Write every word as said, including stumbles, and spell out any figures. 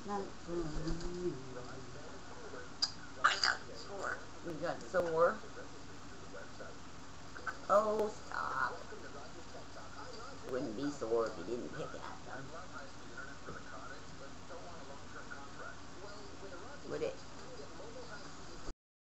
Not mm, I got sore. you got sore. Oh, stop. Wouldn't be sore if you didn't pick it up.